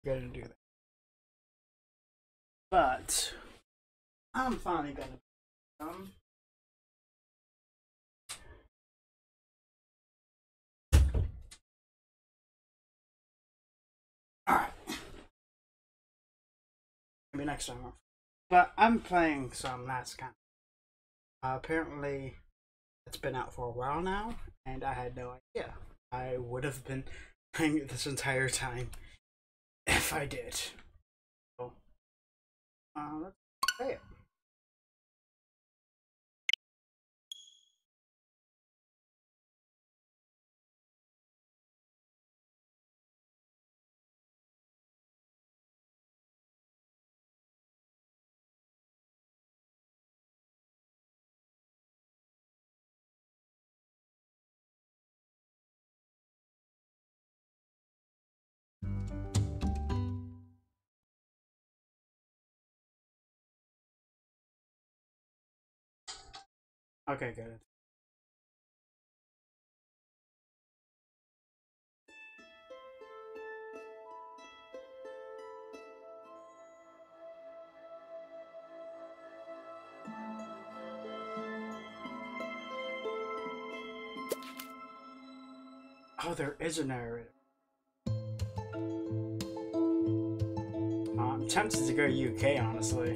gonna do that. But I'm finally gonna alright. Maybe next time. But I'm playing some Last Campfire. Apparently it's been out for a while now, and I had no idea. I would have been playing it this entire time if I did. So, let's play it. Okay, good. Oh, there is a narrator. I'm tempted to go UK, honestly.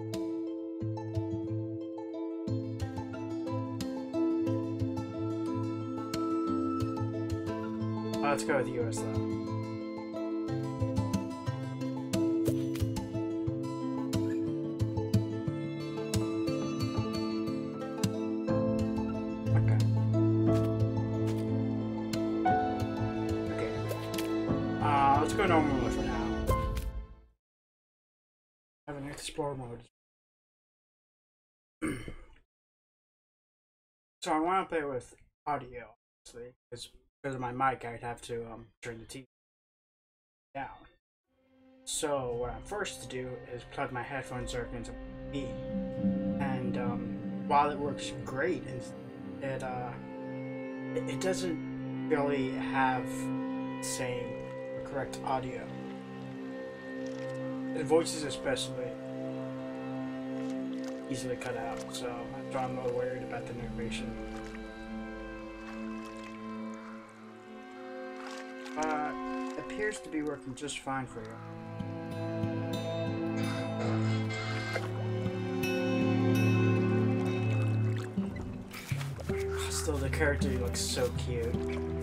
Let's go with the US though. Let's go normal for now. I have an explore mode. So I want to play with audio, obviously, because of my mic, I'd have to turn the TV down. So what I'm forced to do is plug my headphone circuit into the TV, and while it works great, it doesn't really have the same correct audio. The voices especially easily cut out, so that's why I'm a little worried about the narration. It appears to be working just fine for you. Still, the character looks so cute.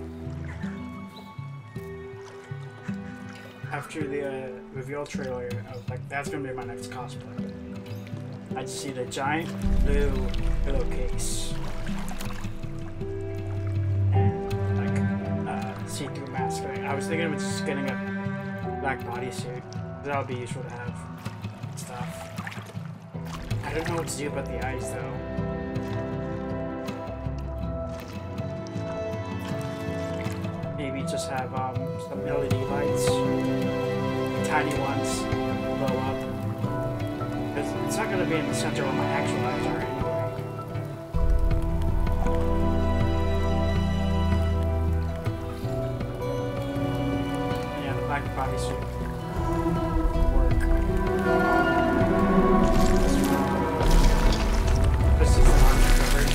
After the reveal trailer, I was like, that's gonna be my next cosplay. I just see the giant blue pillowcase and like see-through mask. I was thinking of just getting a black bodysuit. That would be useful to have stuff. I don't know what to do about the eyes though. Maybe just have some LED lights, tiny ones, blow up. Because it's not going to be in the center where my actual eyes are anyway. Yeah, the black bodysuit work. This is the arm covered.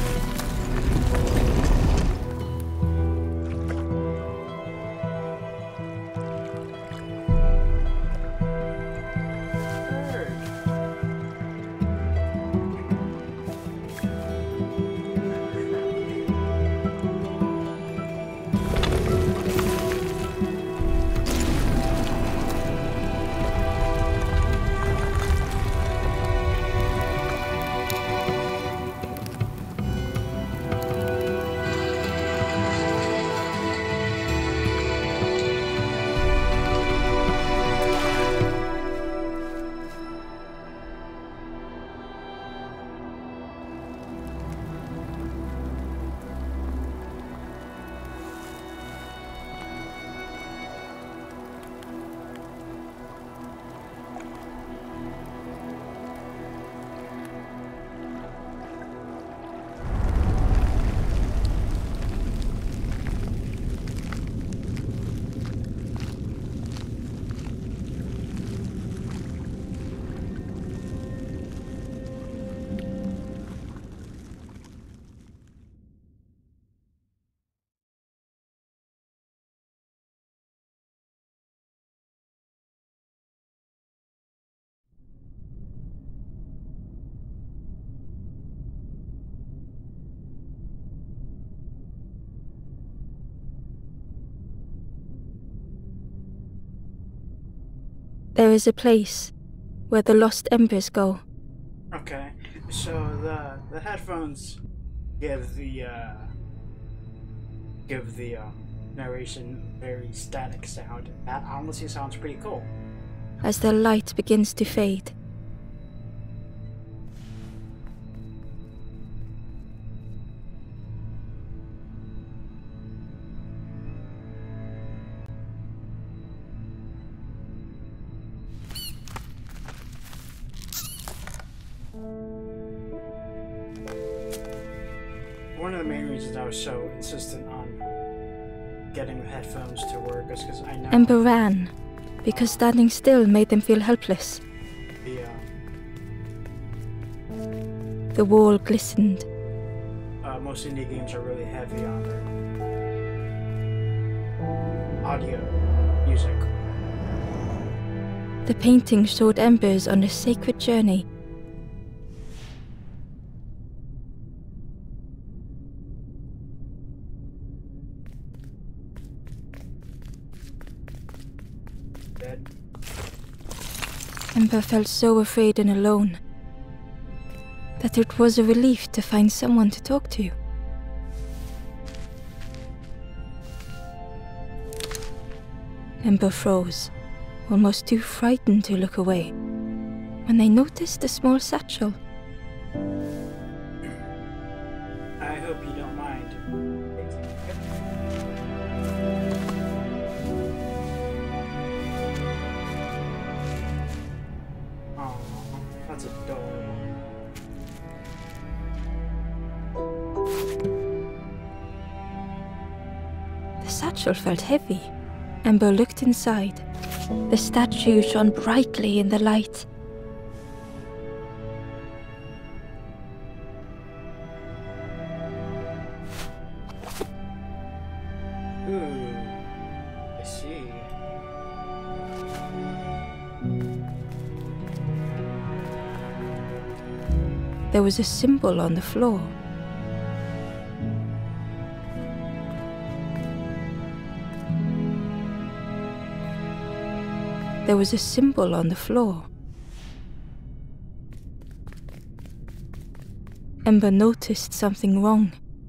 There is a place where the lost embers go. Okay, so the headphones give the narration very static sound. That honestly sounds pretty cool. As the light begins to fade, one of the main reasons I was so insistent on getting the headphones to work is because I know Ember ran, because standing still made them feel helpless. The wall glistened. Most indie games are really heavy on their audio, music. The painting showed embers on a sacred journey. Dead. Ember felt so afraid and alone that it was a relief to find someone to talk to. Ember froze, almost too frightened to look away, when they noticed a small satchel. I hope you don't mind. Oh, that's adorable. The satchel felt heavy. Ember looked inside. The statue shone brightly in the light. Ooh, I see. There was a symbol on the floor. There was a symbol on the floor. Ember noticed something wrong.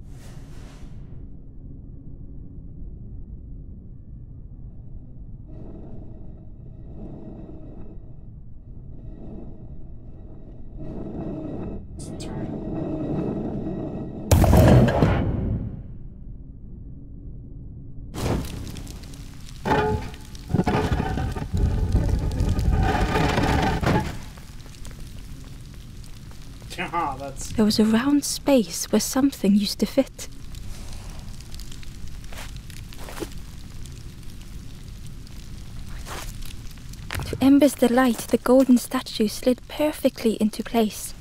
There was a round space where something used to fit. To Ember's delight, the golden statue slid perfectly into place.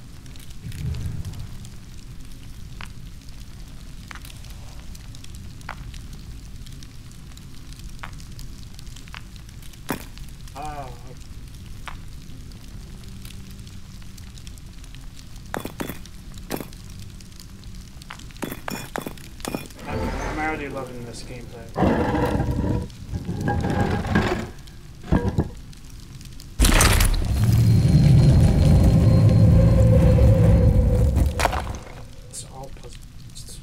I'm already loving this gameplay. It's all puzzles.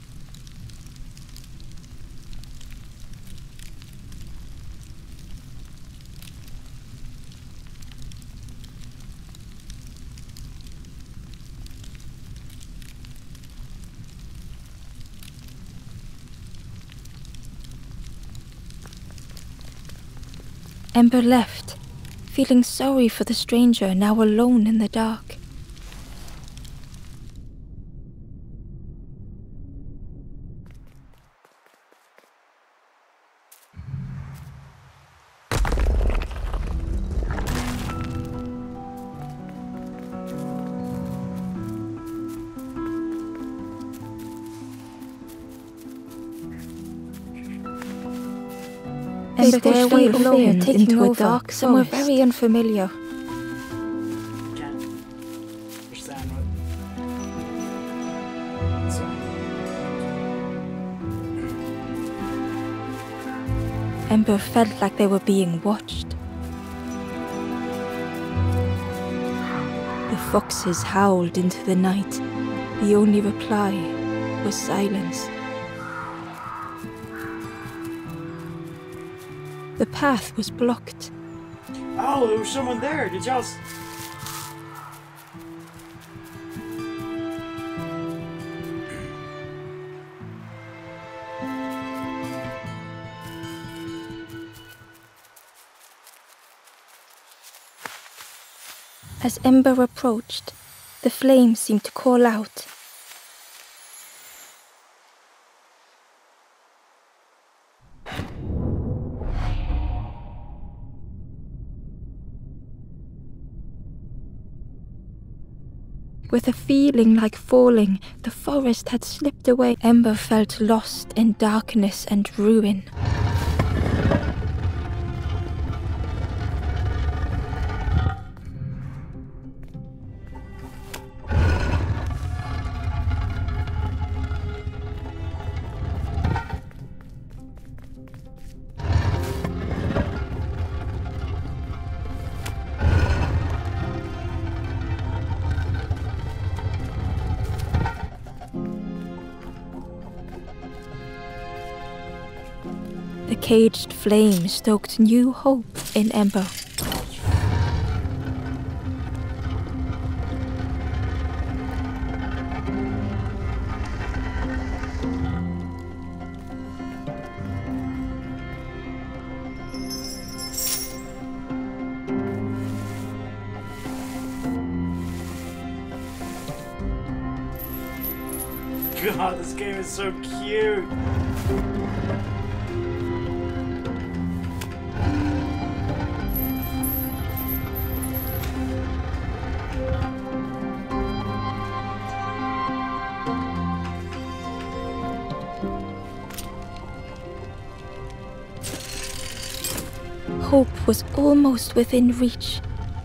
Ember left, feeling sorry for the stranger now alone in the dark. Ember pushed their way alone into a dark somewhere very unfamiliar. Can't understand what. Ember felt like they were being watched. foxes howled into the night. The only reply was silence. The path was blocked. Oh, there was someone there. Did y'all... As Ember approached, the flames seemed to call out. With a feeling like falling, the forest had slipped away. Ember felt lost in darkness and ruin. The caged flame stoked new hope in Ember. God, this game is so cute. Hope was almost within reach.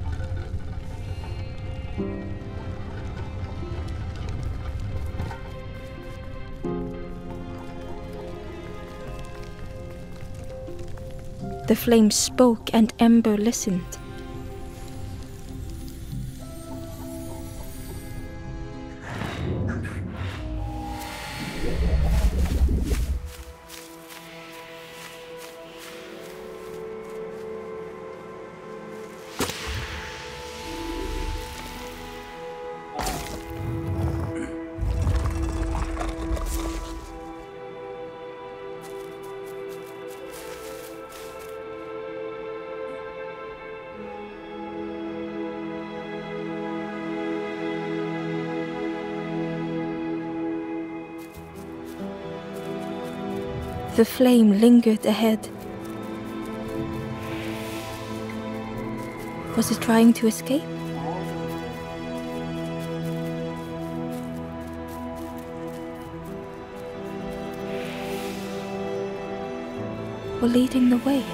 The flame spoke and Ember listened. The flame lingered ahead. Was it trying to escape? Or leading the way?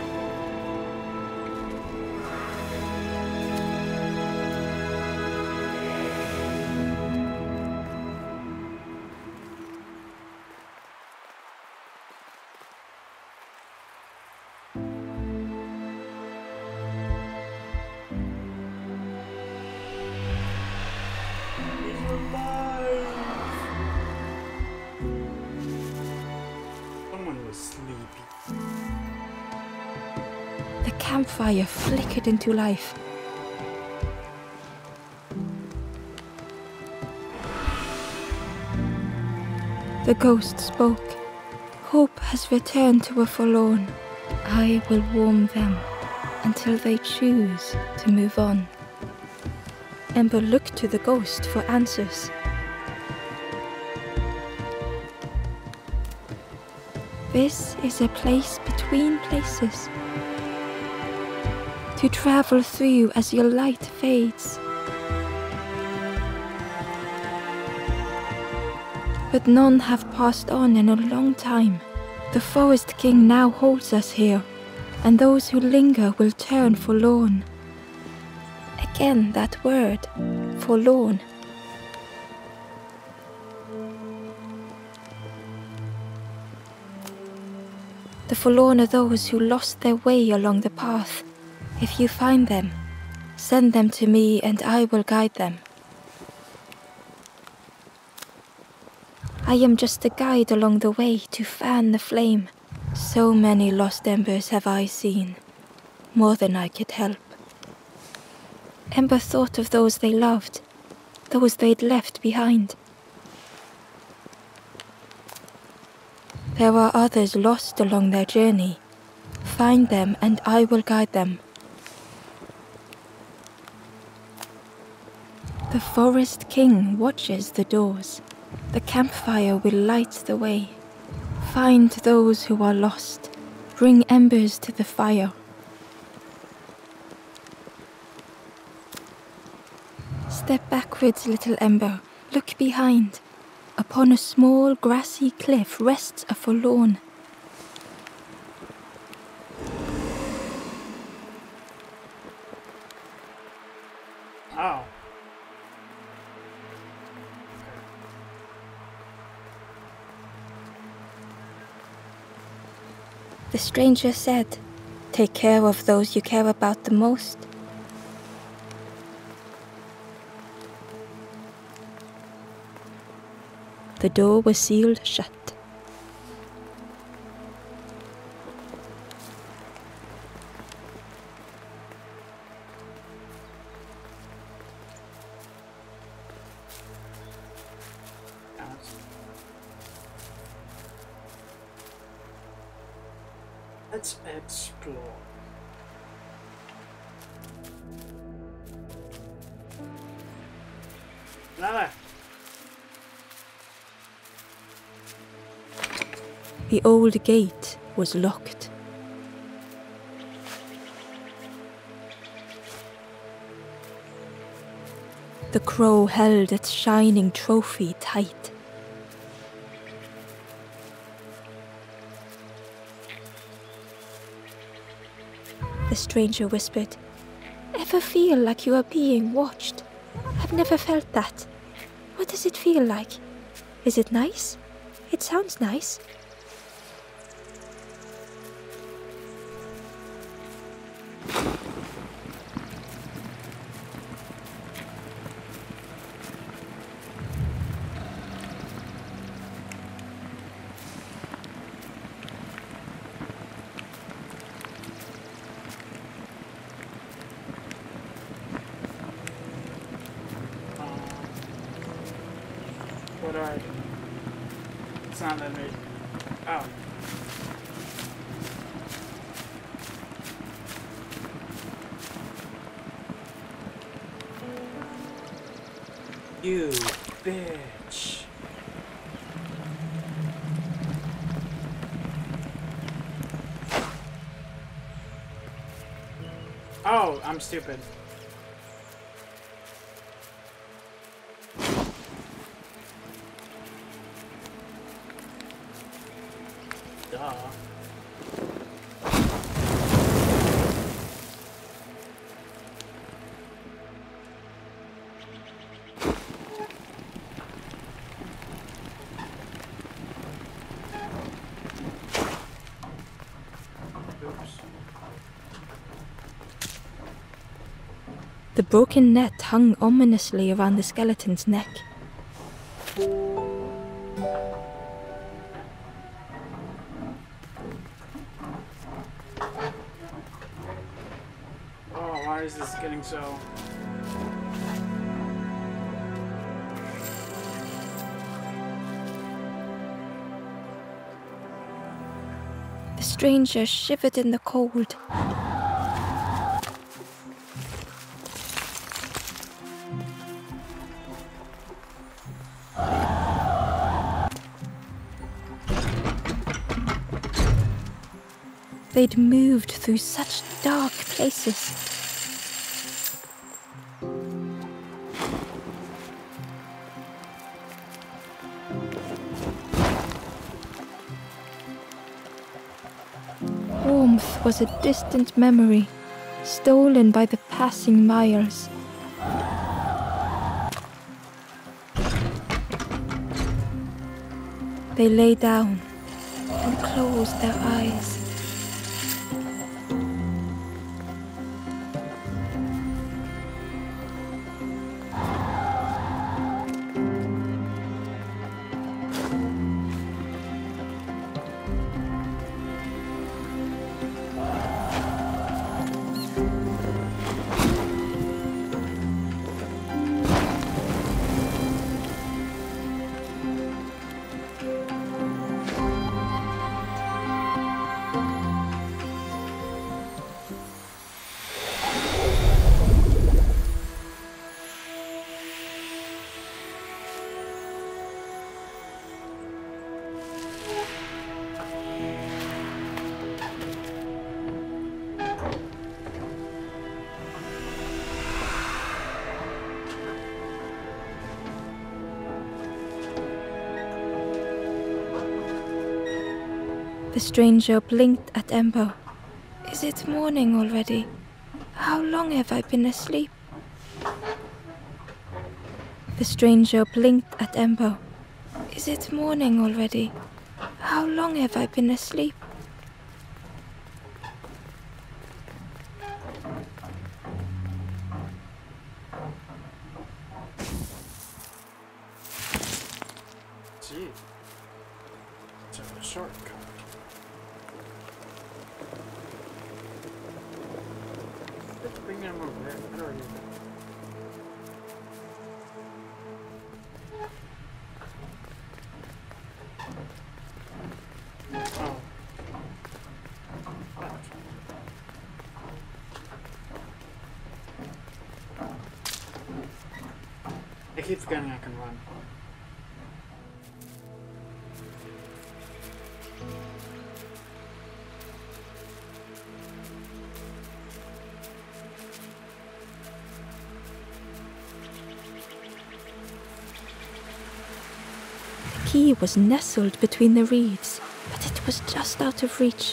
The campfire flickered into life. The ghost spoke. Hope has returned to a forlorn. I will warm them until they choose to move on. Ember looked to the ghost for answers. This is a place between places, to travel through as your light fades. But none have passed on in a long time. The Forest King now holds us here, and those who linger will turn forlorn. Again that word, forlorn. The forlorn are those who lost their way along the path. If you find them, Send them to me and I will guide them. I am just a guide along the way to fan the flame. So many lost embers have I seen, more than I could help. Ember thought of those they loved, those they'd left behind. There are others lost along their journey. Find them and I will guide them. The Forest King watches the doors. The campfire will light the way. Find those who are lost. Bring embers to the fire. Step backwards, little ember. Look behind. Upon a small grassy cliff rests a forlorn. Oh. The stranger said, "Take care of those you care about the most." The door was sealed shut. Let's explore. Nada. The old gate was locked. The crow held its shining trophy tight. The stranger whispered, "Ever feel like you are being watched? I've never felt that. What does it feel like? Is it nice? It sounds nice." What do I do? It's not letting me. Oh. You bitch. Oh, I'm stupid. Duh. Oops. The broken net hung ominously around the skeleton's neck. Oh, why is this getting so... The stranger shivered in the cold. They'd moved through such dark places. Warmth was a distant memory, stolen by the passing miles. They lay down and closed their eyes. The stranger blinked at Ember. Is it morning already? How long have I been asleep? The stranger blinked at Ember. Is it morning already? How long have I been asleep? Gee. It's a shortcut. Let's bring them over there. Where are you? Oh. I keep forgetting I can run. The key was nestled between the reeds, but it was just out of reach.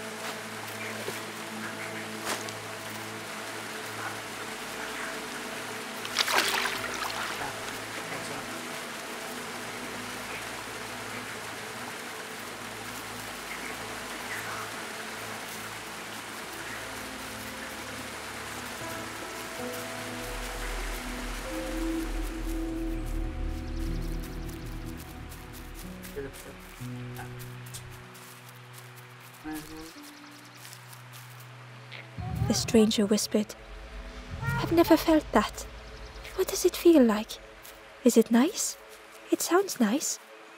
The stranger whispered, I've never felt that. What does it feel like? Is it nice? It sounds nice.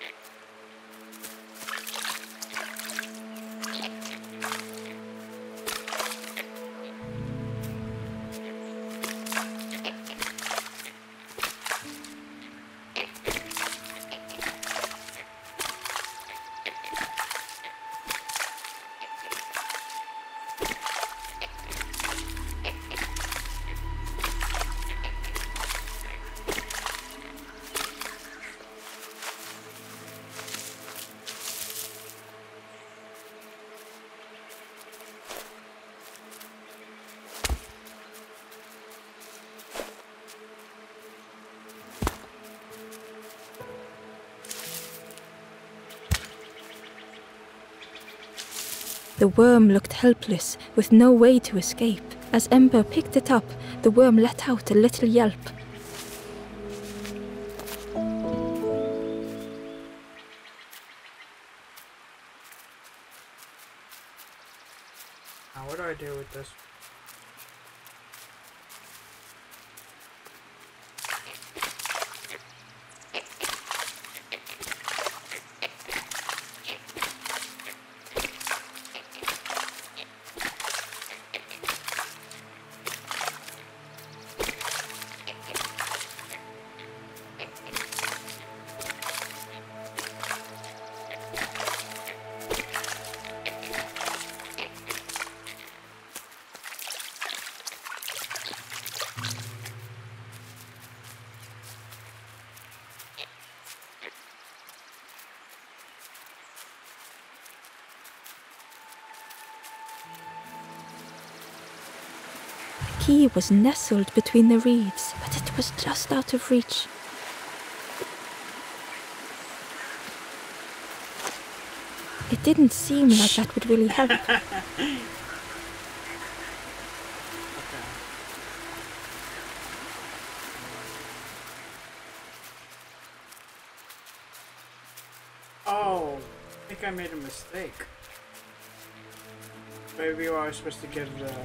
The worm looked helpless, with no way to escape. As Ember picked it up, the worm let out a little yelp. Now what do I do with this? The key was nestled between the reeds, but it was just out of reach. It didn't seem like that would really help. Oh, I think I made a mistake. Maybe I was supposed to give the...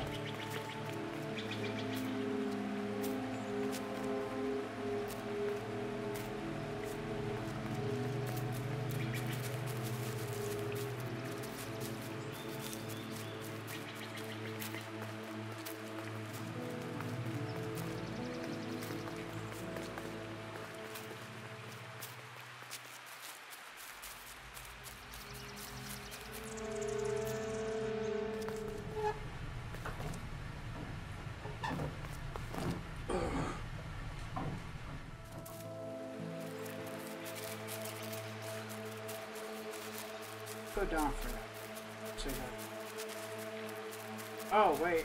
Go down for that. See that. Oh, wait.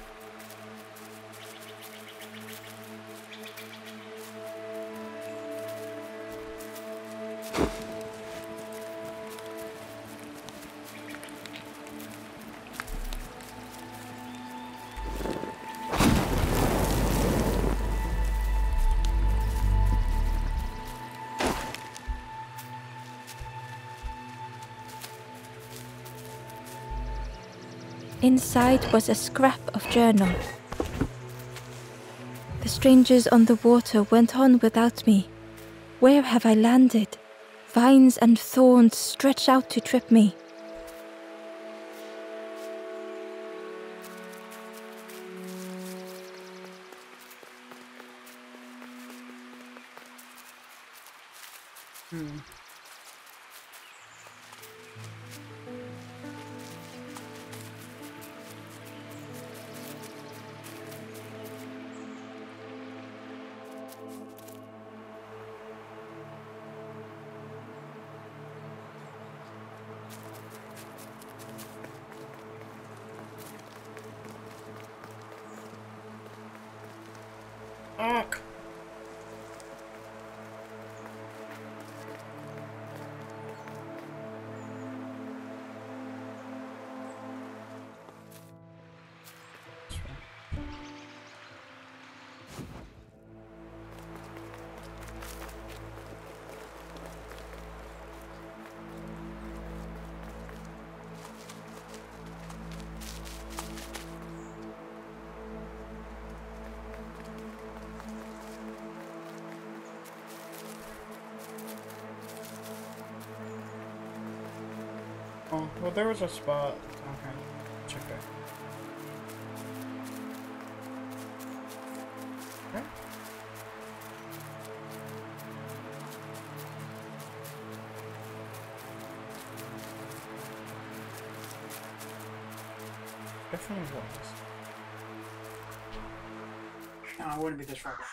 Inside was a scrap of journal. The strangers on the water went on without me. Where have I landed? Vines and thorns stretch out to trip me. Fuck. Oh, well, there was a spot. Okay, check it. Okay. Definitely was. No, I wouldn't be this far back.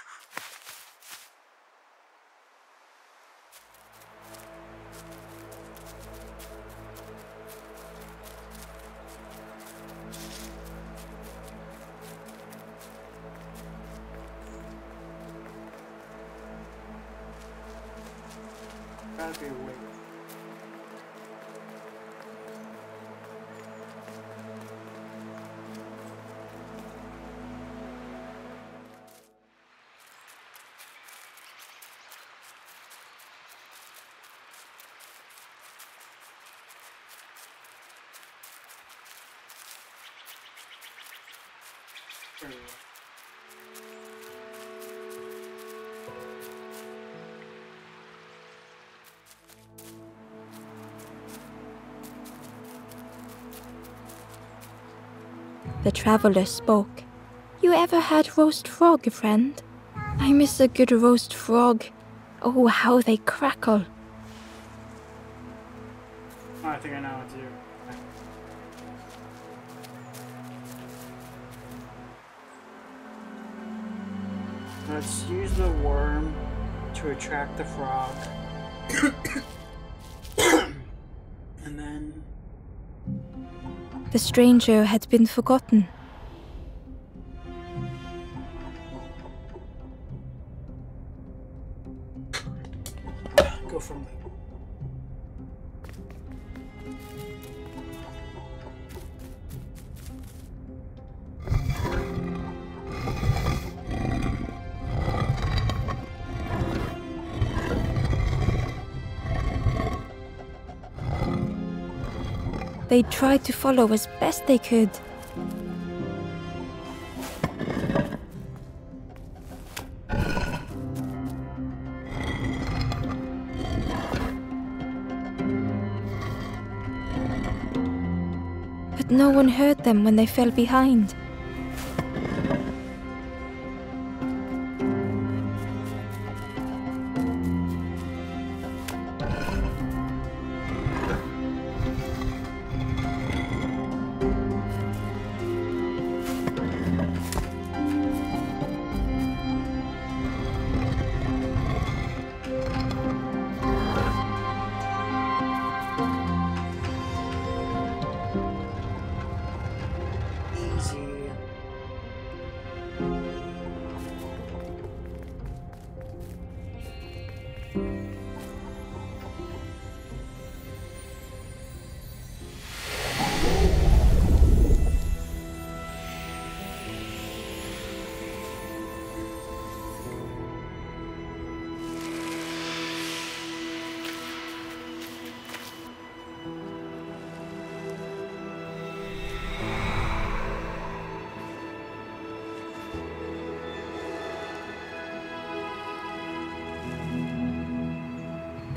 Gotta be a way. There we go. The traveller spoke. You ever had roast frog, friend? I miss a good roast frog. Oh, how they crackle. Oh, I think I know what to do. Let's use the worm to attract the frog. And then... The stranger had been forgotten. Go from there. They tried to follow as best they could. But no one heard them when they fell behind.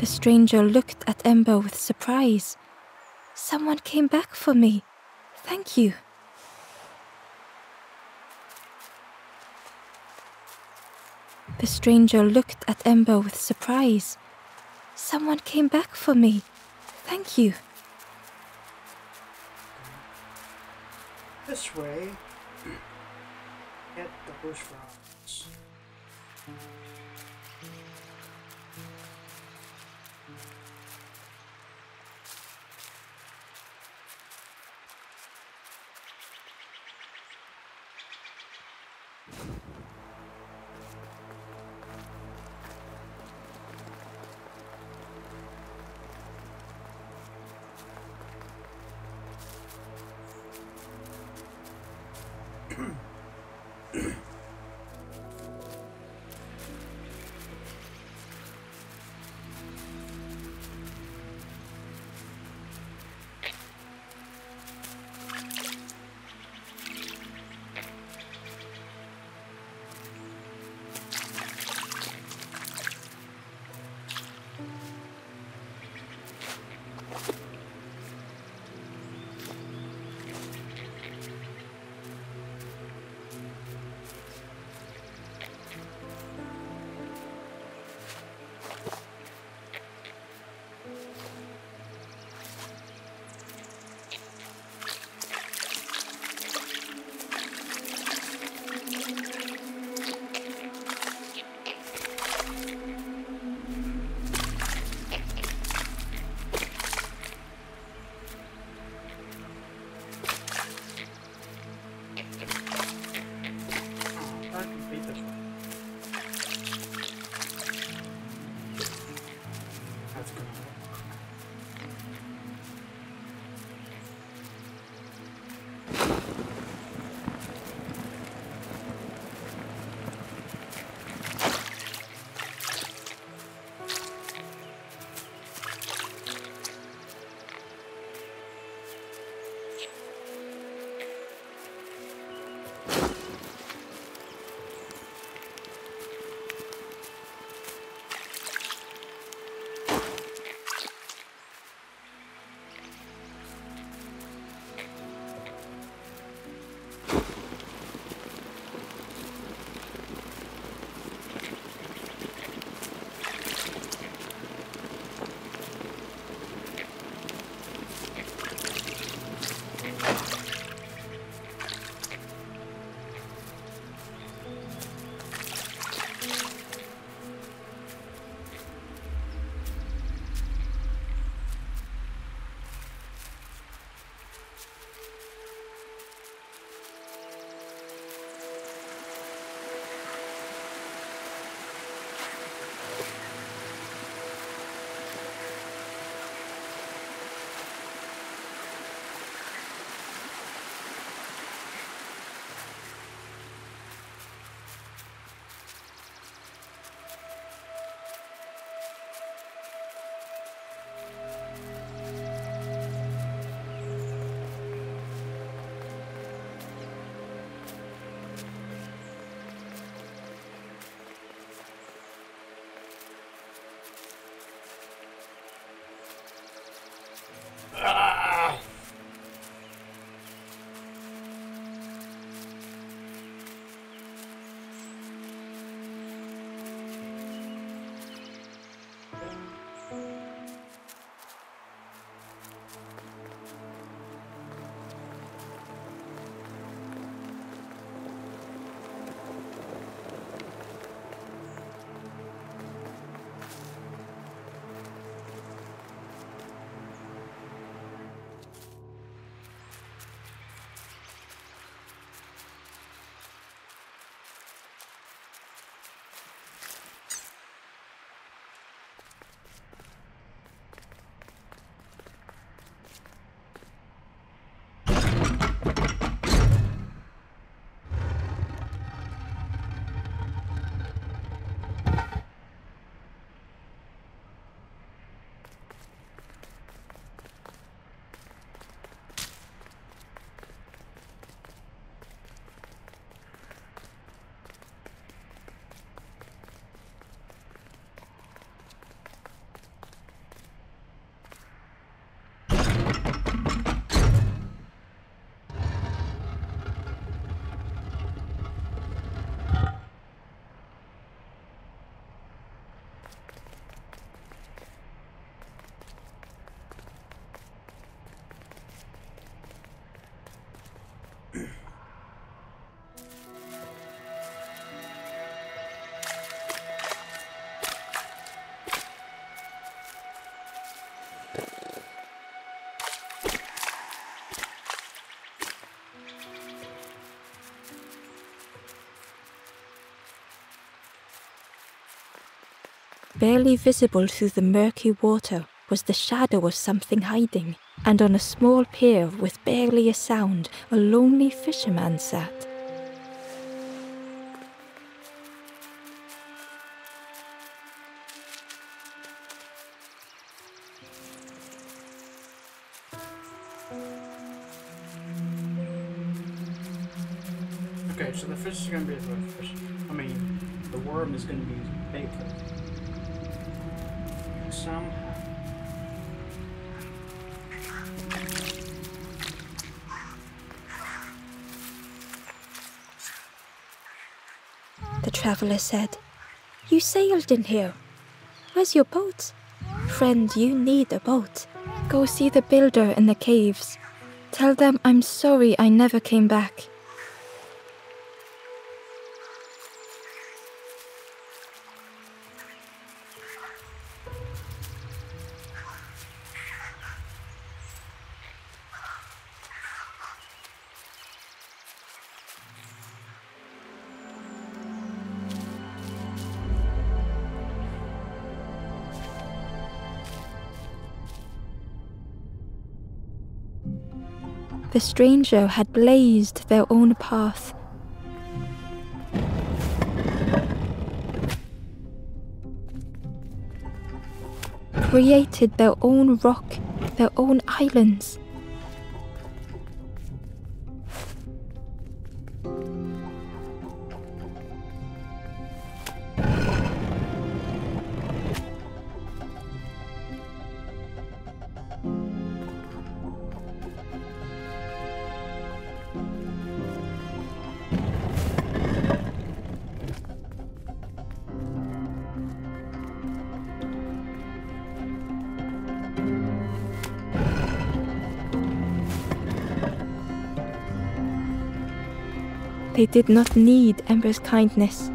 The stranger looked at Ember with surprise. Someone came back for me. Thank you. The stranger looked at Ember with surprise. Someone came back for me. Thank you. This way. Get those rocks. Barely visible through the murky water was the shadow of something hiding, and on a small pier with barely a sound, a lonely fisherman sat. Okay, so the fish is gonna be the fish. I mean, the worm is gonna be bait for it. Somehow. The traveller said, "You sailed in here. Where's your boat? Friend, you need a boat. Go see the builder in the caves. Tell them I'm sorry I never came back." The stranger had blazed their own path. Created their own rock, their own islands. They did not need Ember's kindness.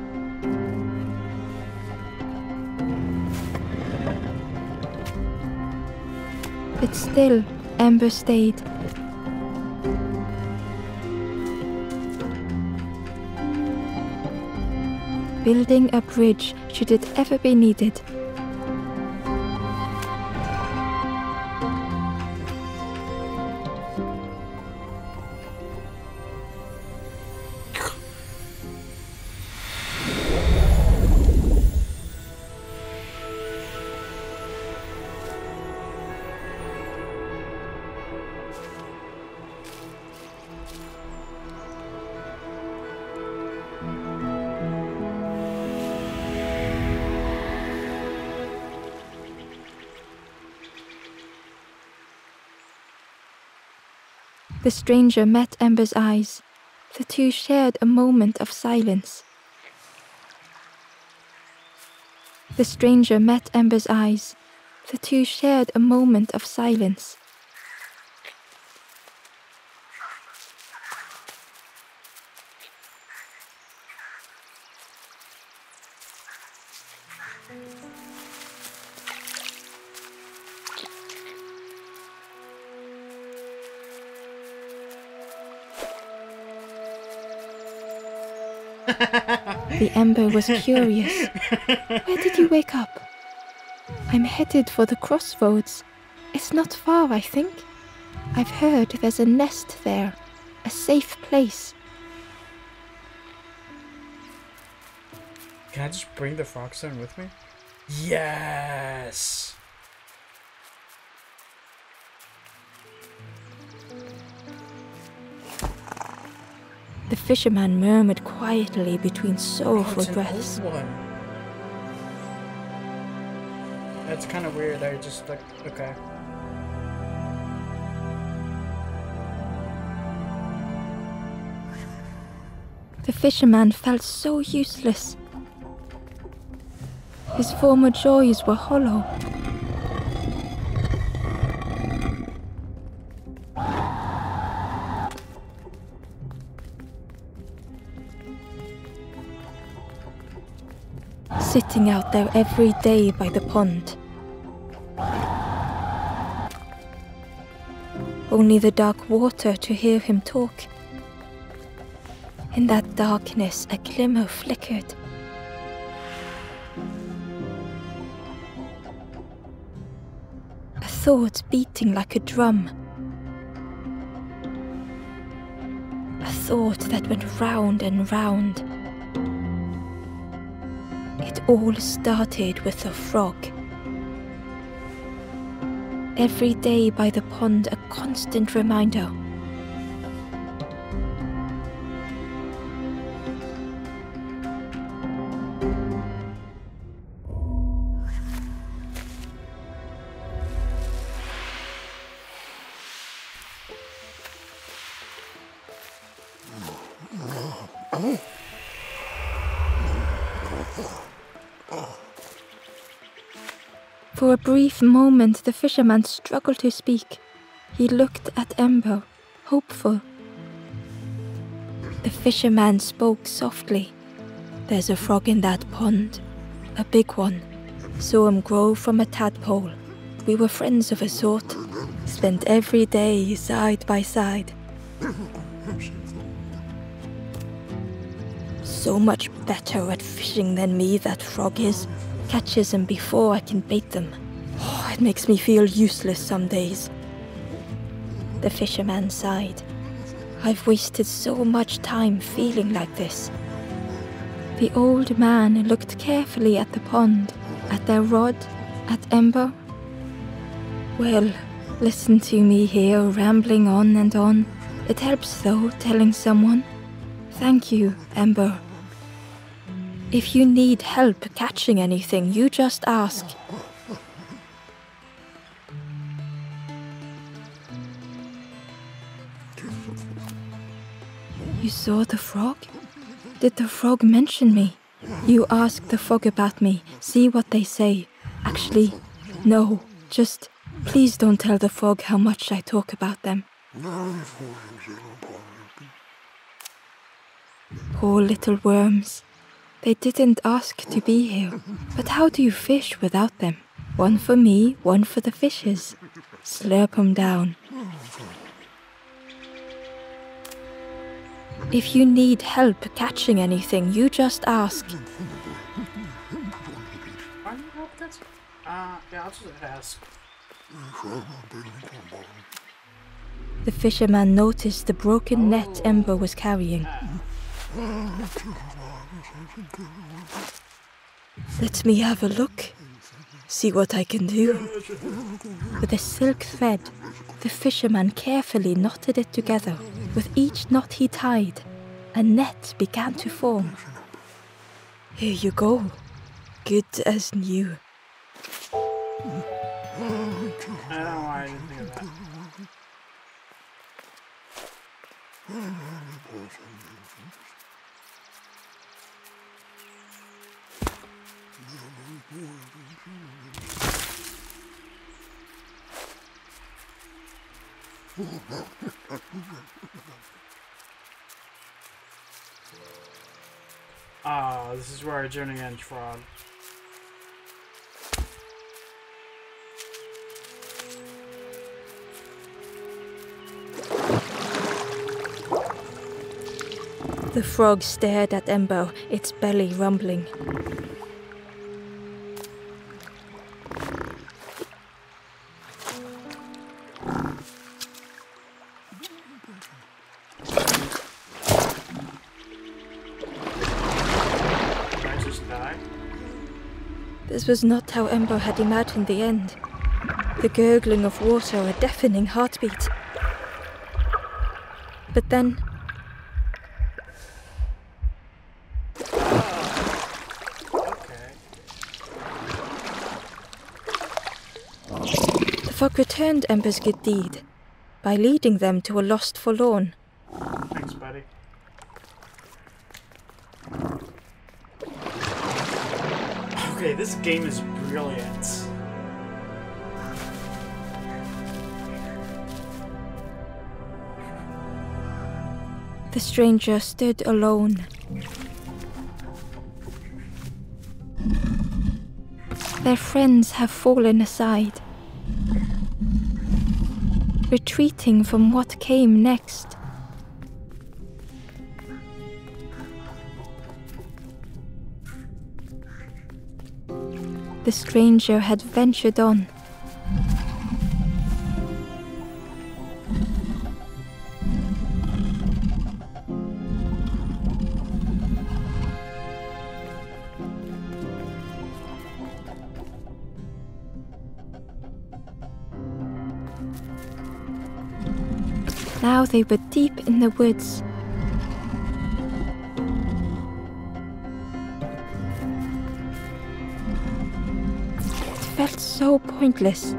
But still, Ember stayed. Building a bridge should it ever be needed. The stranger met Ember's eyes. The two shared a moment of silence. The stranger met Ember's eyes. The two shared a moment of silence. The Ember was curious. "Where did you wake up?" "I'm headed for the crossroads. It's not far, I think. I've heard there's a nest there, a safe place." Can I just bring the Frogstone with me? Yes! The fisherman murmured quietly between sorrowful breaths. That's kind of weird. I just like, okay. The fisherman felt so useless. His former joys were hollow. Sitting out there every day by the pond. Only the dark water to hear him talk. In that darkness, a glimmer flickered. thought beating like a drum. A thought that went round and round. It all started with a frog. Every day by the pond, a constant reminder. For a brief moment, the fisherman struggled to speak. He looked at Ember, hopeful. The fisherman spoke softly. "There's a frog in that pond. A big one. Saw him grow from a tadpole. We were friends of a sort. Spent every day side by side. So much better at fishing than me, that frog is. Catches them before I can bait them. Oh, it makes me feel useless some days." The fisherman sighed. "I've wasted so much time feeling like this." The old man looked carefully at the pond, at their rod, at Ember. "Well, listen to me here, rambling on and on. It helps, though, telling someone. Thank you, Ember. If you need help catching anything, you just ask." "You saw the frog? Did the frog mention me? You ask the frog about me, see what they say. Actually, no, just please don't tell the frog how much I talk about them." Poor little worms. They didn't ask to be here. But how do you fish without them? One for me, one for the fishes. Slurp 'em down. If you need help catching anything, you just ask. Why do you help this? Yeah, I'll just ask. The fisherman noticed the broken net Ember was carrying. "Let me have a look. See what I can do." With a silk thread, the fisherman carefully knotted it together. With each knot he tied, a net began to form. "Here you go. Good as new." I don't know why I didn't think of that. Ah, this is where our journey ends, frog. The frog stared at Ember, its belly rumbling. This was not how Ember had imagined the end. The gurgling of water, a deafening heartbeat. But then... the frog returned Ember's good deed by leading them to a lost forlorn. Thanks, buddy. Okay, this game is brilliant. The stranger stood alone. Their friends have fallen aside, retreating from what came next. The stranger had ventured on, Now they were deep in the woods. It felt so pointless.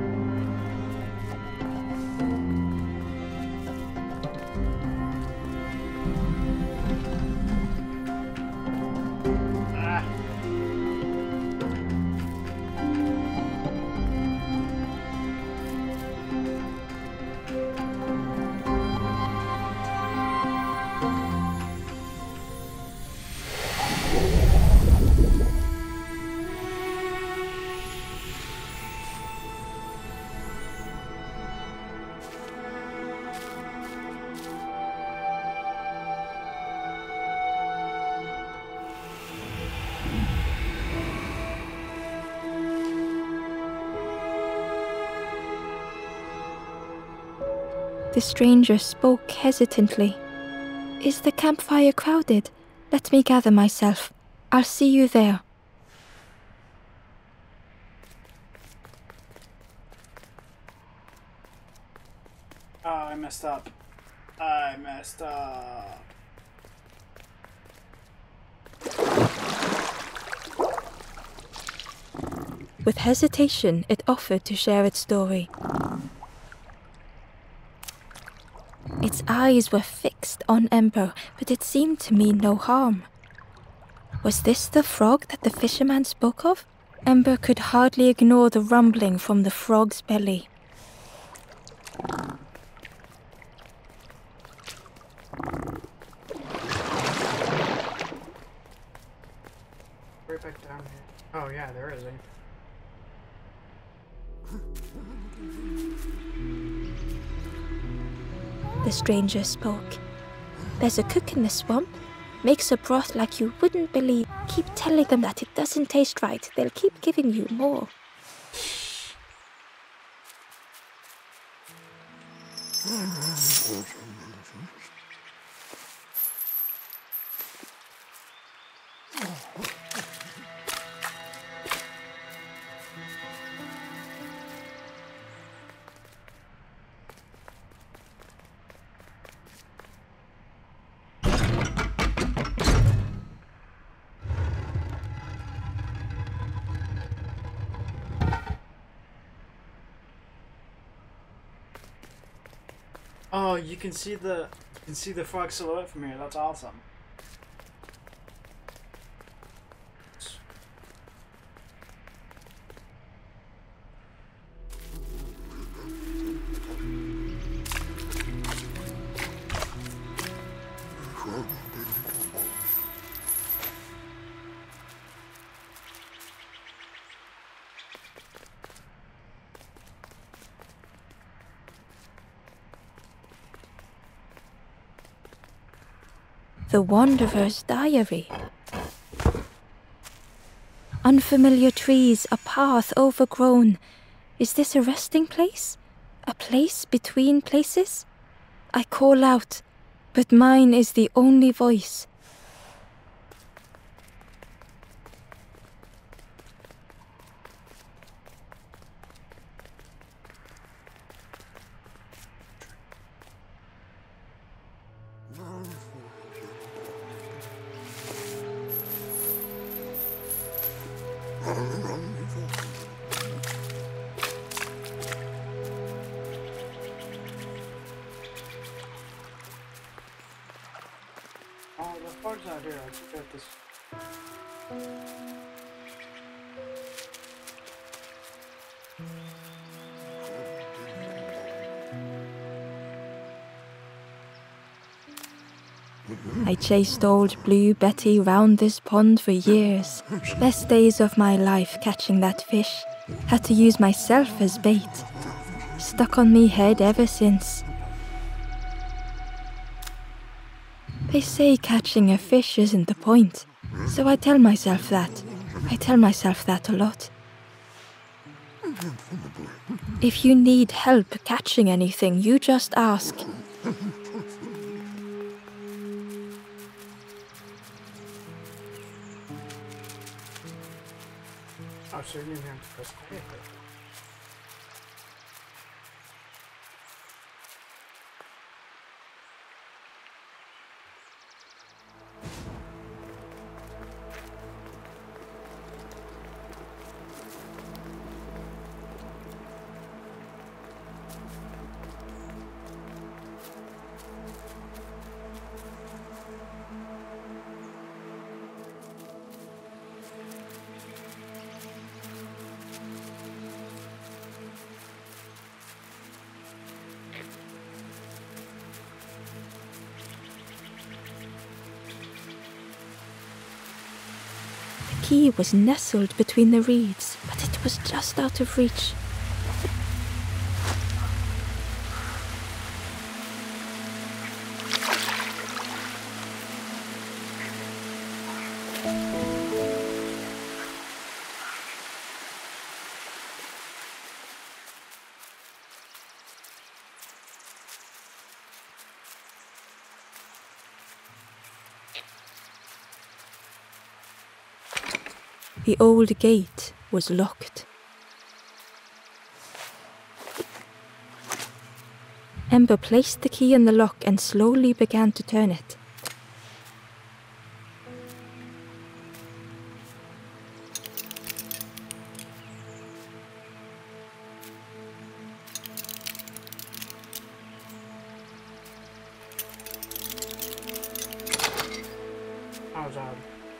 The stranger spoke hesitantly. "Is the campfire crowded? Let me gather myself. I'll see you there." Oh, I messed up. I messed up. With hesitation, it offered to share its story. Its eyes were fixed on Ember, but it seemed to mean no harm. Was this the frog that the fisherman spoke of? Ember could hardly ignore the rumbling from the frog's belly. Right back down here. Oh yeah, there is a. The stranger spoke. "There's a cook in the swamp. Makes a broth like you wouldn't believe. Keep telling them that it doesn't taste right. They'll keep giving you more." Oh, you can see the frog silhouette from here. That's awesome. The Wanderer's Diary. Unfamiliar trees, a path overgrown. Is this a resting place? A place between places? I call out, but mine is the only voice. Oh, the frog's out here. Let's look at this. I chased old Blue Betty round this pond for years. Best days of my life catching that fish. Had to use myself as bait. Stuck on me head ever since. They say catching a fish isn't the point. So I tell myself that. I tell myself that a lot. If you need help catching anything, you just ask. Oh, so you didn't have to press play. key was nestled between the reeds, but it was just out of reach. The old gate was locked. Ember placed the key in the lock and slowly began to turn it. How's that?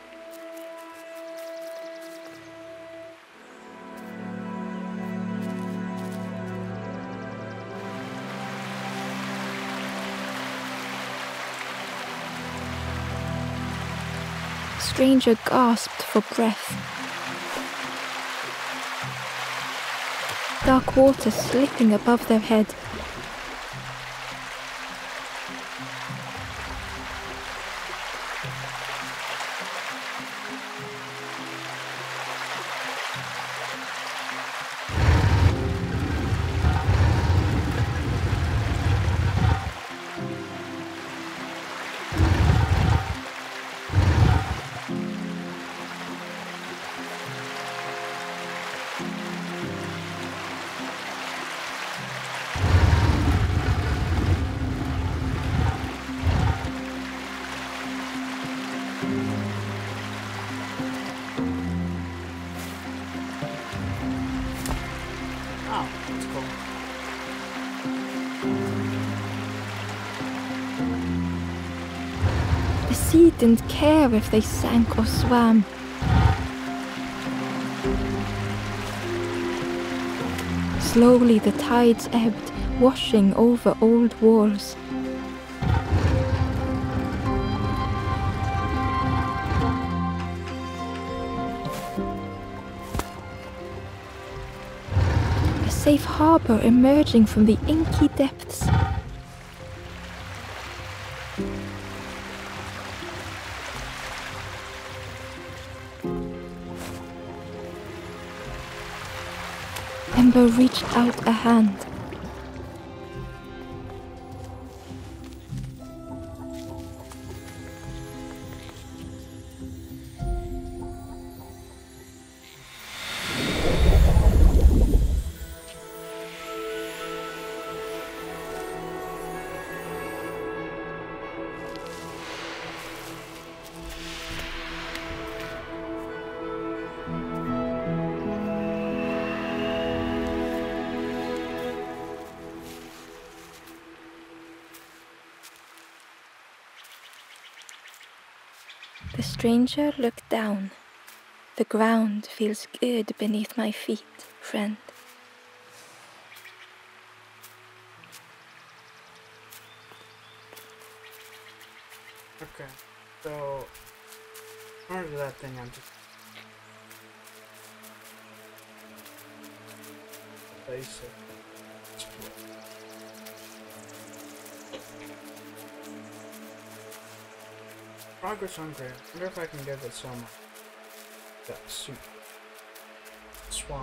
The stranger gasped for breath. Dark water slipping above their head. Oh, that's cool. The sea didn't care if they sank or swam. Slowly the tides ebbed, washing over old walls. A safe harbour emerging from the inky depths. Ember reached out a hand. The stranger looked down. The ground feels good beneath my feet, friend. Okay, so in order to do that thing, I'm just basic. Progress unclear. I wonder if I can give it some that soup swamp.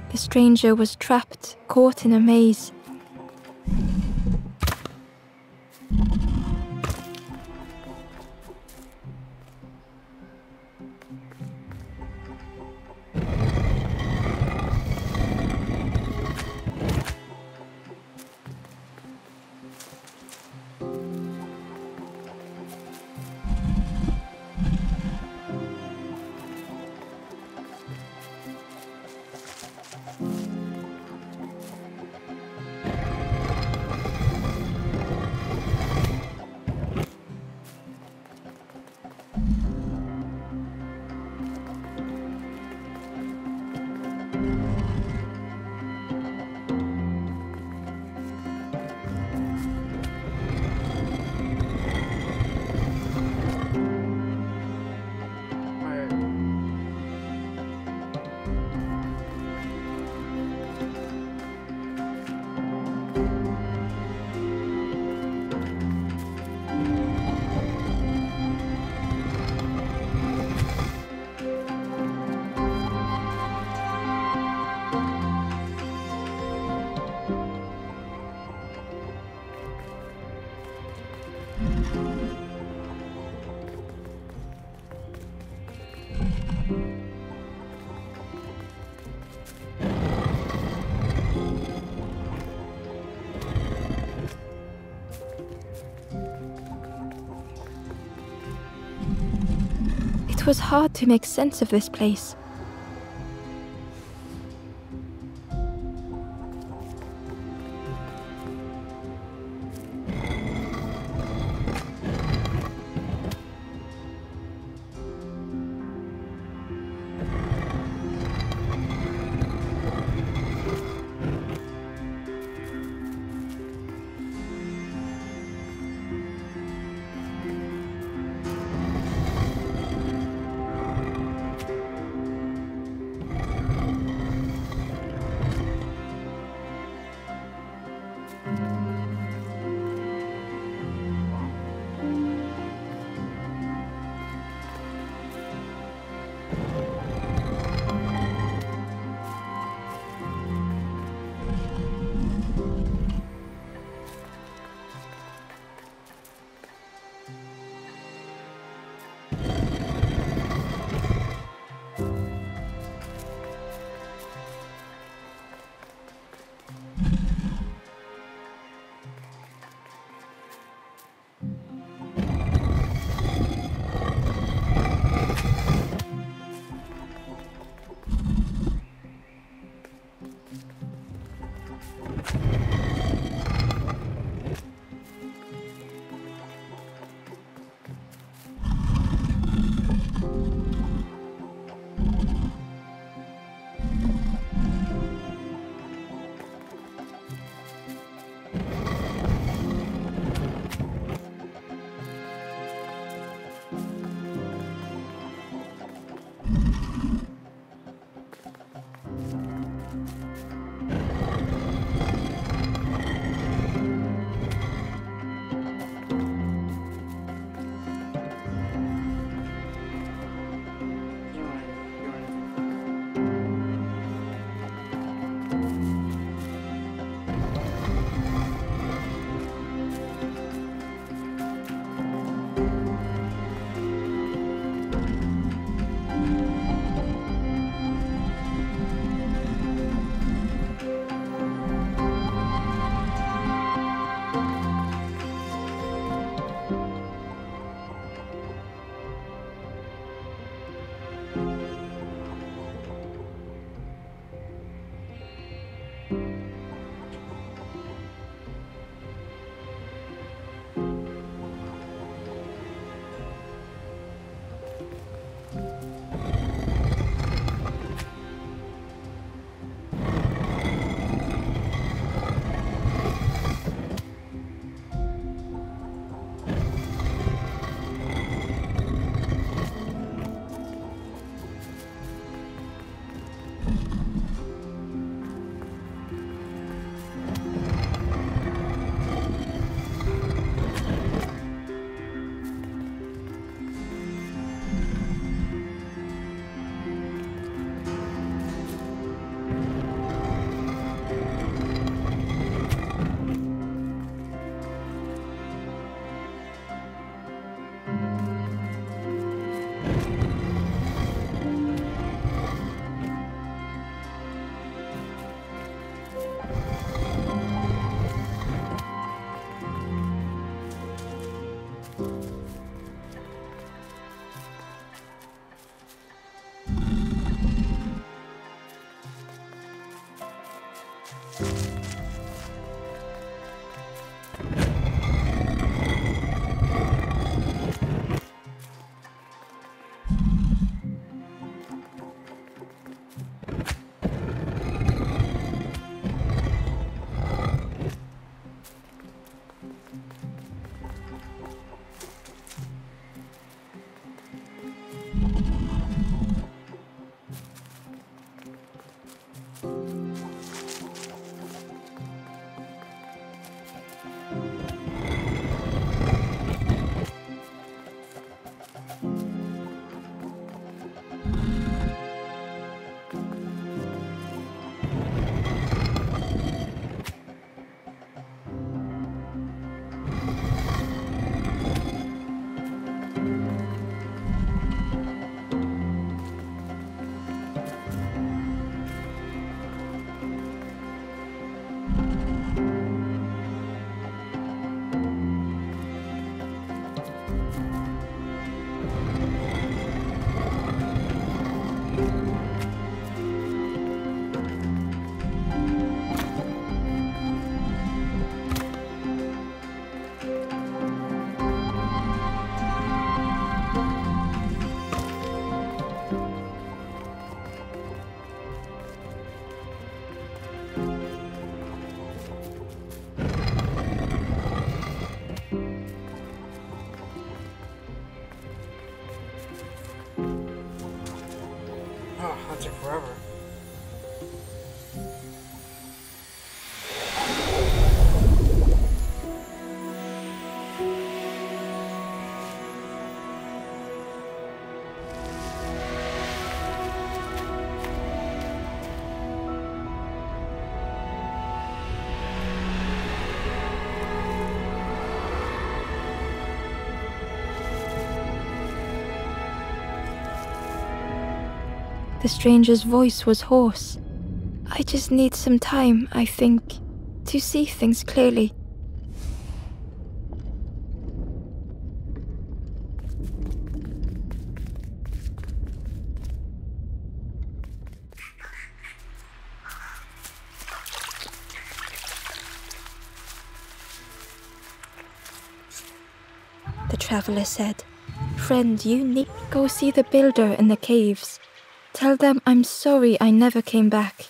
The stranger was trapped, caught in a maze. It was hard to make sense of this place. The stranger's voice was hoarse. I just need some time, I think, to see things clearly. The traveler said, "Friend, you need go see the builder in the caves. Tell them I'm sorry I never came back."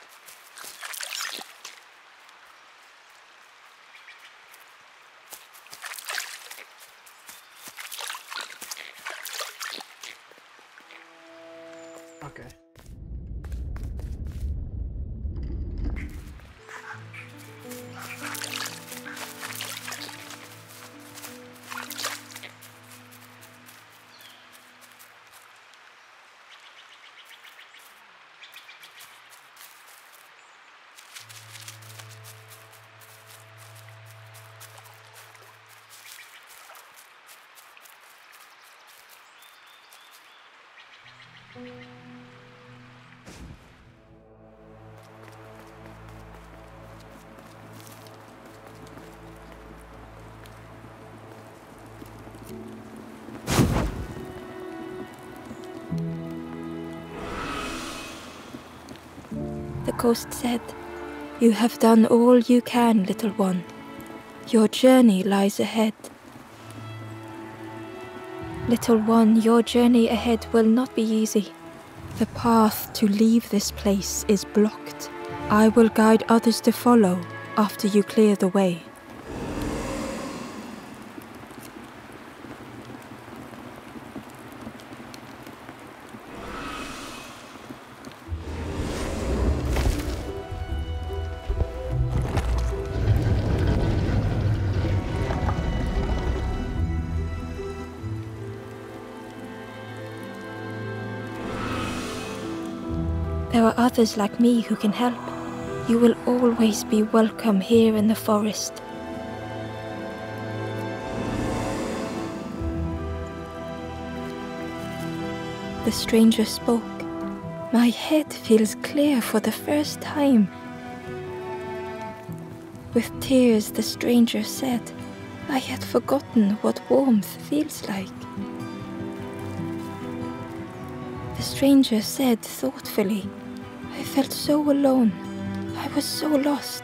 Okay. The ghost said, "You have done all you can, little one. Your journey lies ahead. Little one, your journey ahead will not be easy. The path to leave this place is blocked. I will guide others to follow after you clear the way." There are others like me who can help. You will always be welcome here in the forest. The stranger spoke. My head feels clear for the first time. With tears, the stranger said, I had forgotten what warmth feels like. The stranger said thoughtfully, I felt so alone. I was so lost.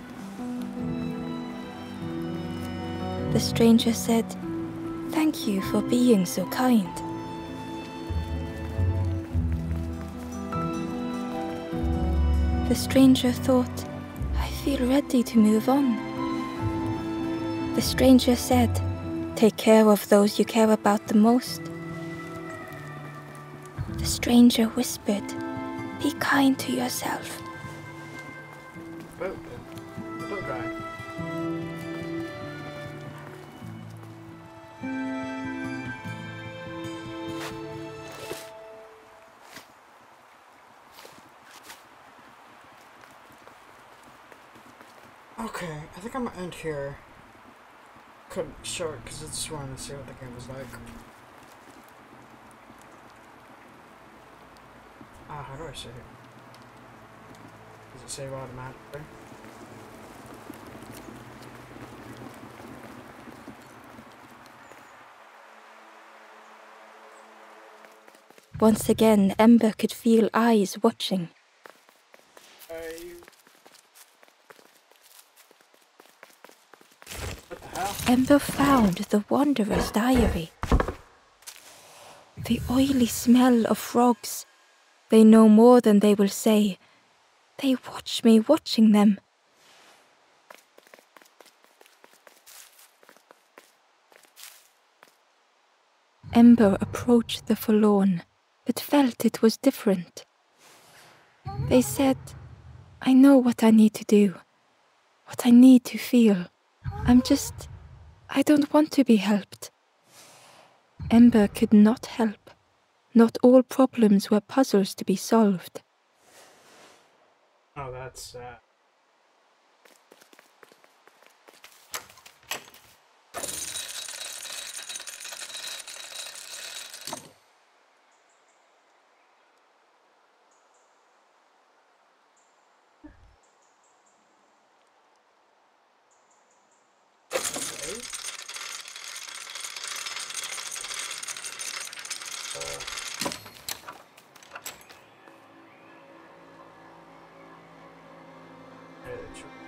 The stranger said, thank you for being so kind. The stranger thought, I feel ready to move on. The stranger said, take care of those you care about the most. The stranger whispered, be kind to yourself. Boat ride. Okay, I think I'm gonna end here. Couldn't show it because I just wanted to see what the game was like. How do I save? Does it save automatically? Once again, Ember could feel eyes watching. What the hell? Ember found the Wanderer's diary. The oily smell of frogs. They know more than they will say. They watch me watching them. Ember approached the forlorn, but felt it was different. They said, I know what I need to do, what I need to feel. I don't want to be helped. Ember could not help. Not all problems were puzzles to be solved. Oh, that's sad. good choice.